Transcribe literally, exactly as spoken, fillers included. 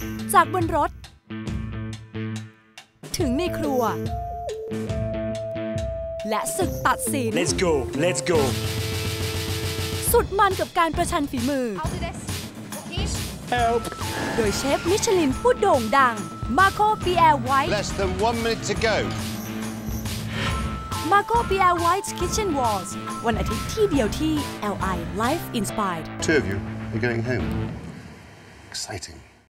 จากบนรถถึงในครัวและศึกตัดสิน Let's go Let's go สุดมันกับการประชันฝีมือ Help โดยเชฟมิชลินผู้โด่งดังมาโค ปีแอร์ ไวท์ Less than one minute to go มาโค ปีแอร์ ไวท์ Kitchen Wars วันอาทิตย์ที่เดียวที่ แอล ไอ Life Inspired Two of you are going home. Exciting.